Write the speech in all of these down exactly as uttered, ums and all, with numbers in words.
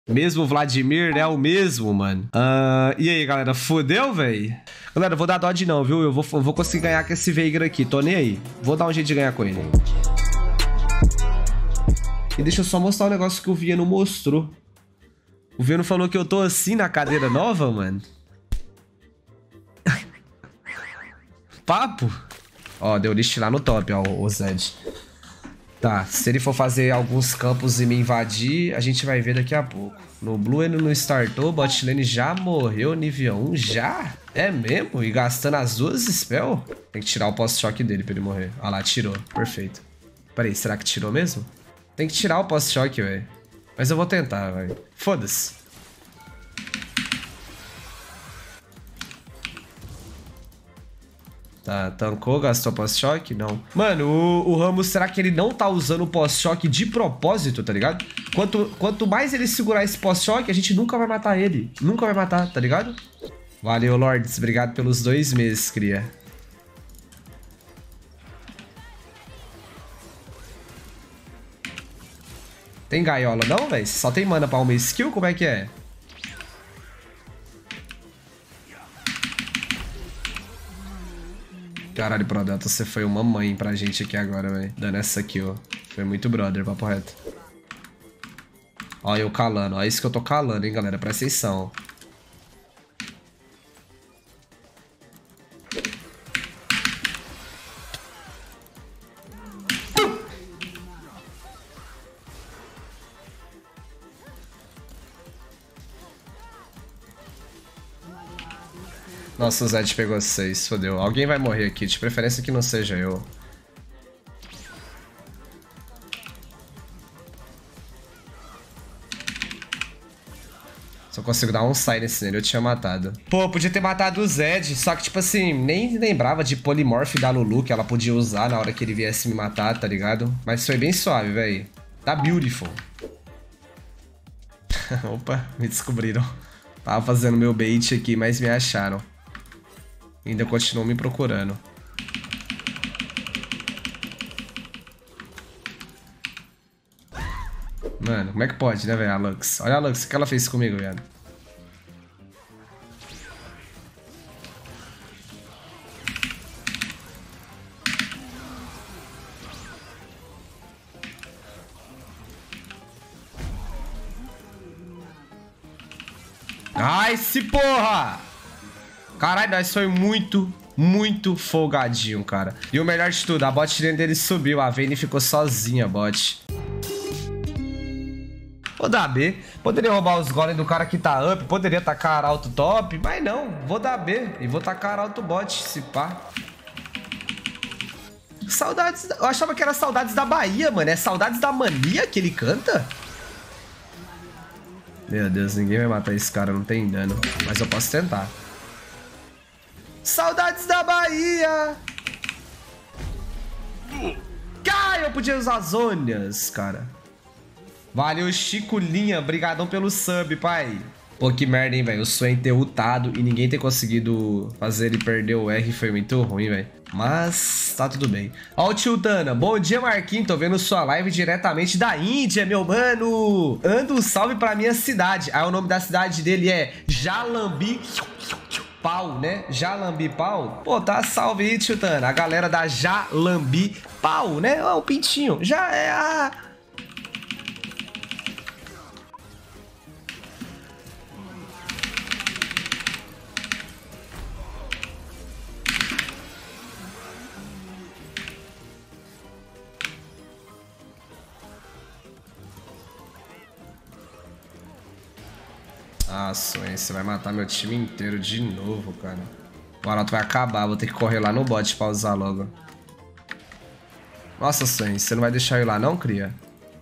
Mesmo Vladimir é o mesmo, mano. Uh, e aí, galera? Fodeu, velho? Galera, eu vou dar dodge não, viu? Eu vou, eu vou conseguir ganhar com esse Veigar aqui. Tô nem aí. Vou dar um jeito de ganhar com ele. E deixa eu só mostrar um negócio que o Vieno mostrou. O Vieno falou que eu tô assim na cadeira nova, mano. Papo. Ó, deu list lá no top, ó, o Zed. Tá, se ele for fazer alguns campos e me invadir, a gente vai ver daqui a pouco. No Blue ele não startou, bot lane já morreu, nível um, já? É mesmo? E gastando as duas spell? Tem que tirar o post-choque dele pra ele morrer. Ah lá, tirou. Perfeito. Peraí, será que tirou mesmo? Tem que tirar o post-choque, velho. Mas eu vou tentar, velho. Foda-se. Tá, tancou, gastou post-choque? Não. Mano, o, o Ramos, será que ele não tá usando o post-choque de propósito, tá ligado? Quanto, quanto mais ele segurar esse post-choque, a gente nunca vai matar ele. Nunca vai matar, tá ligado? Valeu, Lords. Obrigado pelos dois meses, cria. Tem gaiola não, velho? Só tem mana pra uma skill? Como é que é? Caralho, Prodelta, você foi uma mãe pra gente aqui agora, velho. Dando essa aqui, ó. Foi muito brother, papo reto. Ó, eu calando. Ó, isso que eu tô calando, hein, galera. Presta atenção. Nossa, o Zed pegou seis, fodeu. Alguém vai morrer aqui, de preferência que não seja eu. Se eu consigo dar um silence nele, eu tinha matado. Pô, podia ter matado o Zed, só que, tipo assim, nem lembrava de Polymorph da Lulu que ela podia usar na hora que ele viesse me matar, tá ligado? Mas foi bem suave, velho. Tá beautiful. Opa, me descobriram. Tava fazendo meu bait aqui, mas me acharam. Ainda continuam me procurando. Mano, como é que pode, né, velho? A Lux. Olha a Lux, o que ela fez comigo, velho. Ai, se porra! Caralho, nós foi muito, muito folgadinho, cara. E o melhor de tudo, a bot lane dele subiu. A Vayne ficou sozinha, bot. Vou dar B. Poderia roubar os golems do cara que tá up. Poderia tacar alto top. Mas não, vou dar B. E vou tacar alto bot, se pá. Saudades... Eu achava que era Saudades da Bahia, mano. É Saudades da Mania que ele canta? Meu Deus, ninguém vai matar esse cara. Não tem dano. Mas eu posso tentar. Saudades da Bahia! Cai, eu podia usar zônias, cara. Valeu, Chico Linha. Brigadão pelo sub, pai. Pô, que merda, hein, velho. O Swain ter ultado e ninguém ter conseguido fazer ele perder o R foi muito ruim, velho. Mas tá tudo bem. Ó o tio Tana. Bom dia, Marquinhos. Tô vendo sua live diretamente da Índia, meu mano. Anda um salve pra minha cidade. Aí o nome da cidade dele é Jalambi... Pau, né? Jalambi Pau. Pô, tá salve aí, tio Tana. A galera da Jalambi Pau, né? Ó, o pintinho. Já é a... Ah, Swain, você vai matar meu time inteiro de novo, cara. O Arauto vai acabar, vou ter que correr lá no bot pra usar logo. Nossa, Swain, você não vai deixar eu ir lá não, cria?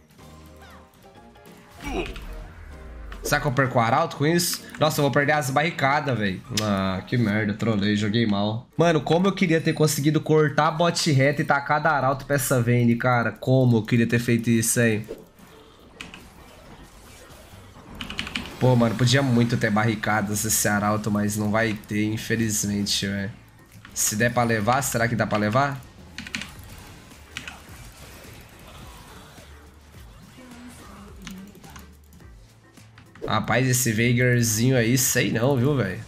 Será que eu perco o Arauto com isso? Nossa, eu vou perder as barricadas, velho. Ah, que merda, trolei, joguei mal. Mano, como eu queria ter conseguido cortar a bot reta e tacar da Arauto pra essa Vayne, cara. Como eu queria ter feito isso aí. Pô, mano, podia muito ter barricadas esse Arauto, mas não vai ter, infelizmente, velho. Se der pra levar, será que dá pra levar? Rapaz, esse Veigarzinho aí, sei não, viu, velho?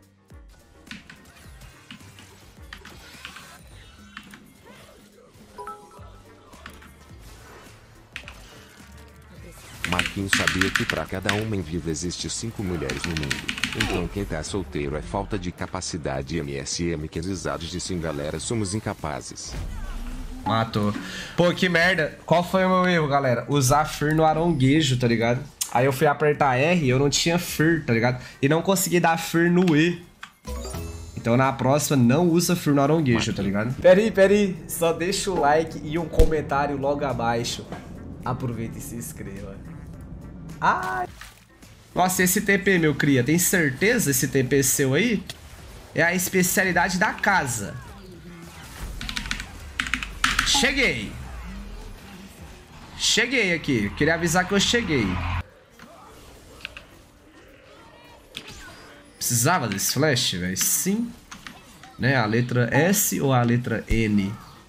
Marquinhos sabia que pra cada homem vivo existe cinco mulheres no mundo. Então quem tá solteiro é falta de capacidade. M S M que risados de sim, galera, somos incapazes. Matou. Pô, que merda. Qual foi o meu erro, galera? Usar Fear no aronguejo, tá ligado? Aí eu fui apertar R e eu não tinha Fear, tá ligado? E não consegui dar Fear no E. Então na próxima não usa Fear no aronguejo, tá ligado? Pera aí, pera aí. Só deixa o like e um comentário logo abaixo. Aproveita e se inscreva. Ai. Nossa, esse T P, meu cria, tem certeza esse T P seu aí? É a especialidade da casa. Cheguei. Cheguei aqui. Queria avisar que eu cheguei. Precisava desse flash, velho? Sim. Né? A letra S ou a letra N?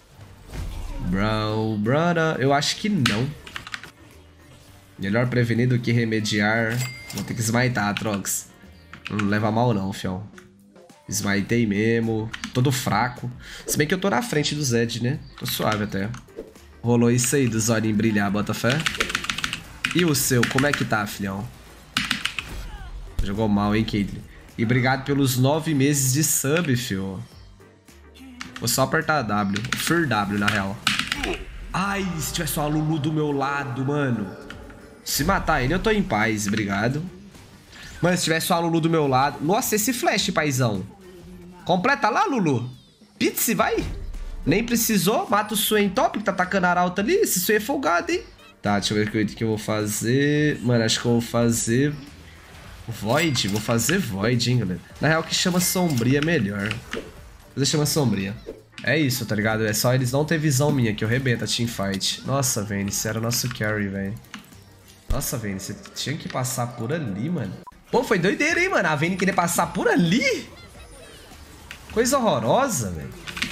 Bro, brother. Eu acho que não. Melhor prevenir do que remediar. Vou ter que smitar, Trox. Não leva mal não, fião. Smitei mesmo. Todo fraco. Se bem que eu tô na frente do Zed, né? Tô suave até. Rolou isso aí dos olhinhos brilhar, bota fé. E o seu, como é que tá, filhão? Jogou mal, hein, Caitlyn? E obrigado pelos nove meses de sub, fio. Vou só apertar W. Fear W, na real. Ai, se tivesse uma Lulu do meu lado, mano. Se matar ele, eu tô em paz, obrigado. Mano, se tivesse uma Lulu do meu lado... Nossa, esse flash, paizão. Completa lá, Lulu. Pizzi, vai. Nem precisou. Mata o Swain top, que tá atacando a Arauta ali. Esse Swain é folgado, hein? Tá, deixa eu ver o que eu vou fazer. Mano, acho que eu vou fazer... Void? Vou fazer Void, hein, galera. Na real, que chama Sombria melhor. Fazer chama Sombria. É isso, tá ligado? É só eles não ter visão minha, que eu rebento a teamfight. Nossa, Vayne, esse era o nosso carry, velho. Nossa, Vayne, você tinha que passar por ali, mano. Pô, foi doideira, hein, mano? A Vayne querer passar por ali? Coisa horrorosa, velho.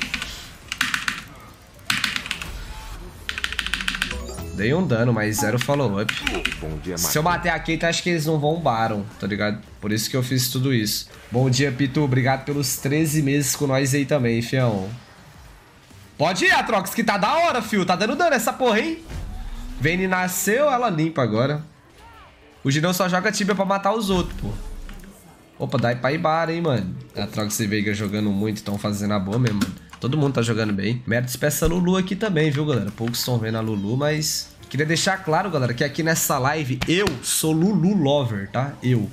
Dei um dano, mas zero follow-up. Se eu bater a Kate, acho que eles não vão Baron, tá ligado? Por isso que eu fiz tudo isso. Bom dia, Pitu. Obrigado pelos treze meses com nós aí também, fião. Pode ir, Atrox, que tá da hora, fio. Tá dando dano essa porra, hein? Vayne nasceu, ela limpa agora. O Girão só joga Tibia pra matar os outros, pô. Opa, dá pra ir bar, hein, mano. Atrox e Veigar jogando muito, estão fazendo a boa mesmo, mano. Todo mundo tá jogando bem. Méritos pra essa Lulu aqui também, viu, galera? Poucos estão vendo a Lulu, mas... Queria deixar claro, galera, que aqui nessa live eu sou Lulu Lover, tá? Eu.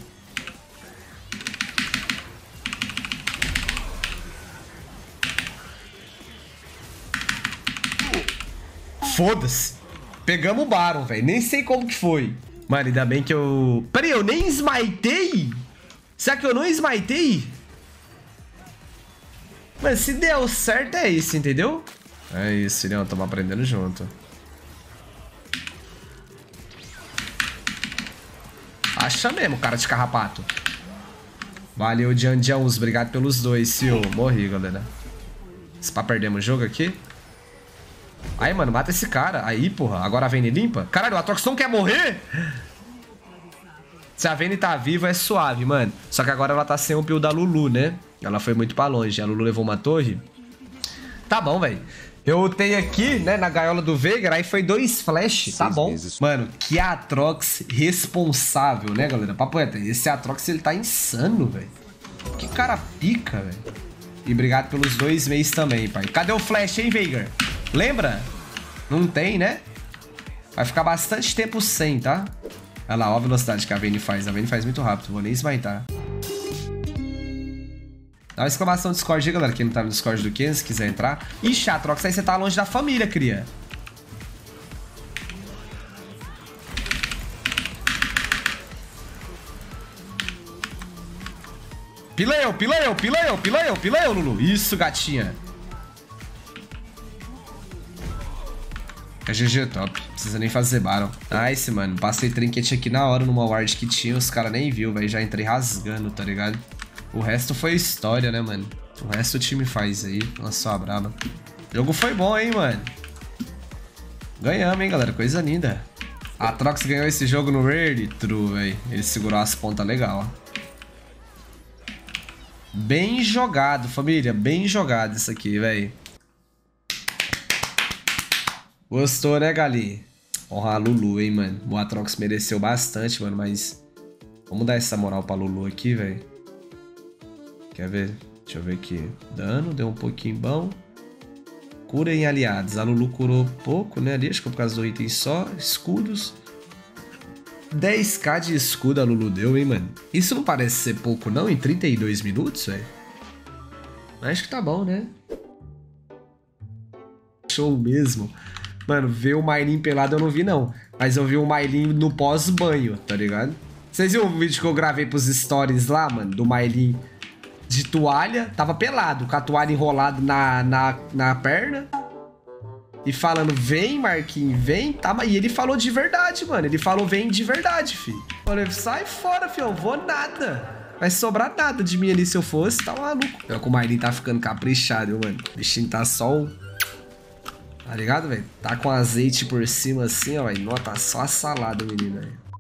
Foda-se. Pegamos o Baron, velho. Nem sei como que foi. Mano, ainda bem que eu... Pera aí, eu nem smitei? Será que eu não smitei? Mas se deu certo é isso, entendeu? É isso, Leão. Tamo aprendendo junto. Acha mesmo, cara de carrapato. Valeu, Dian Jones. Obrigado pelos dois, Sil. Morri, galera. Se pá, perdemos o jogo aqui. Aí, mano, mata esse cara. Aí, porra. Agora a Vayne limpa. Caralho, o Atrox não quer morrer? Se a Vayne tá viva, é suave, mano. Só que agora ela tá sem o peel da Lulu, né? Ela foi muito pra longe. A Lulu levou uma torre. Tá bom, velho. Eu ultei aqui, né, na gaiola do Veigar. Aí foi dois flash. Tá bom. Mano, que Atrox responsável, né, galera? Papo reto. Esse Atrox, ele tá insano, velho. Que cara pica, velho. E obrigado pelos dois meses também, pai. Cadê o flash, hein, Veigar? Lembra? Não tem, né? Vai ficar bastante tempo sem, tá? Olha lá, ó a velocidade que a Vayne faz. A Vayne faz muito rápido. Vou nem smitar. Dá uma exclamação no Discord aí, galera. Quem não tá no Discord do Ken, se quiser entrar. Ixi, Atrox, aí você tá longe da família, cria. Pila eu, pila eu, pila eu, pila eu, pila eu, Lulu. Isso, gatinha. É G G top. Não precisa nem fazer Baron. Nice, mano. Passei trinket aqui na hora numa ward que tinha. Os caras nem viu, velho. Já entrei rasgando, tá ligado? O resto foi história, né, mano? O resto o time faz aí. Lançou a braba. O jogo foi bom, hein, mano? Ganhamos, hein, galera? Coisa linda. A Atrox ganhou esse jogo no Rare, true, velho. Ele segurou as pontas legal, ó. Bem jogado, família. Bem jogado isso aqui, velho. Gostou, né, galinha? Honra a Lulu, hein, mano. O Atrox mereceu bastante, mano, mas... Vamos dar essa moral pra Lulu aqui, velho. Quer ver? Deixa eu ver aqui. Dano, deu um pouquinho bom. Cura em aliados. A Lulu curou pouco, né, ali. Acho que é por causa do item só. Escudos. dez k de escudo a Lulu deu, hein, mano. Isso não parece ser pouco, não? Em trinta e dois minutos, velho. Acho que tá bom, né? Show mesmo. Mano, ver o Mailin pelado eu não vi, não. Mas eu vi o Mailin no pós-banho, tá ligado? Vocês viram o vídeo que eu gravei pros stories lá, mano? Do Mailin de toalha. Tava pelado, com a toalha enrolada na, na, na perna. E falando, vem, Marquinhos, vem. Tá, e ele falou de verdade, mano. Ele falou, vem de verdade, fi. Falei, sai fora, fi, eu vou nada. Vai sobrar nada de mim ali se eu fosse, tá maluco. Pior que o Mailin tá ficando caprichado, mano. O bichinho tá só o... Tá ligado, velho? Tá com azeite por cima assim, ó. E não, tá só a salada, menino, velho.